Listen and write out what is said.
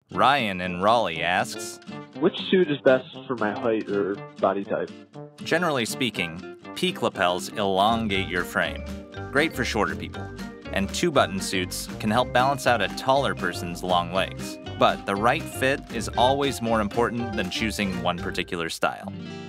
Ryan in Raleigh asks, which suit is best for my height or body type? generally speaking, peak lapels elongate your frame. Great for shorter people. And 2-button suits can help balance out a taller person's long legs. But the right fit is always more important than choosing one particular style.